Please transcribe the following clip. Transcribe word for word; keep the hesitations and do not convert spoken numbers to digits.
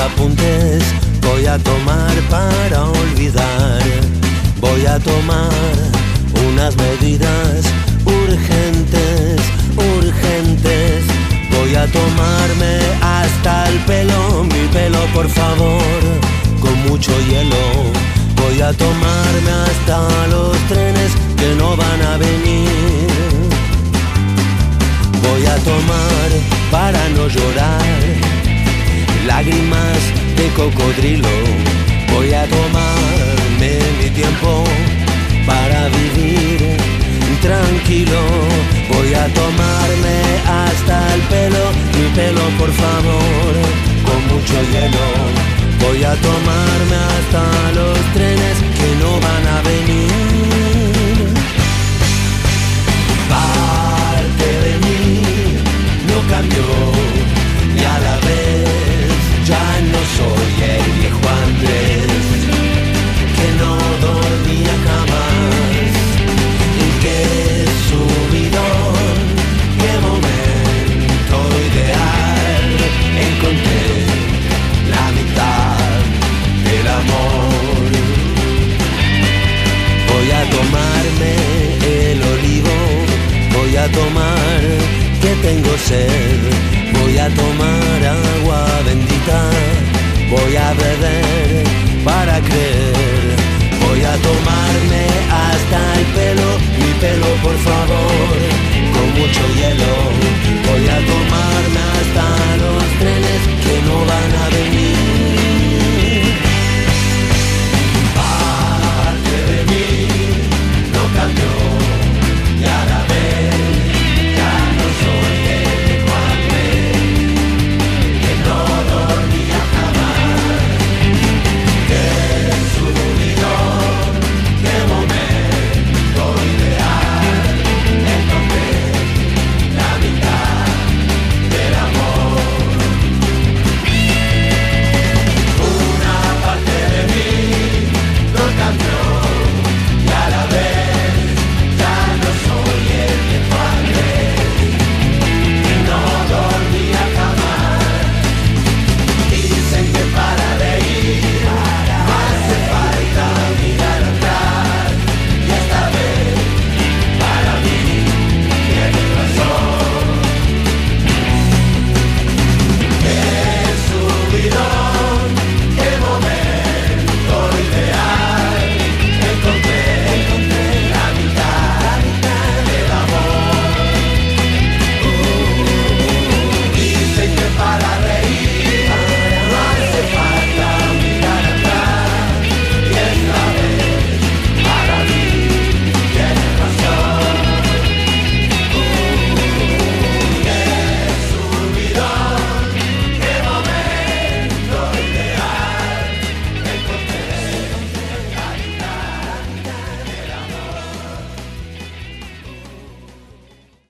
apuntes voy a tomar para olvidar. Voy a tomar unas medidas urgentes, urgentes. Voy a tomarme hasta el pelo, mi pelo por favor, con mucho hielo. Voy a tomarme hasta los trenes que no van a venir. Voy a tomar para no llorar lágrimas de cocodrilo. Voy a tomarme mi tiempo para vivir tranquilo. Voy a tomarme hasta el pelo, mi pelo por favor, con mucho hielo. Voy a tomarme hasta los trenes que no van a venir. Parte de mí no cambió y a la vez ya no soy el viejo Andrés que no dormía jamás. Qué subidón, qué momento ideal. Encontré la mitad del amor. Voy a tomarme el olivo, voy a tomar que tengo sed. Voy a tomar agua bendita, voy a beber para creer. Voy a tomarme hasta el pelo, mi pelo por favor, con mucho hielo.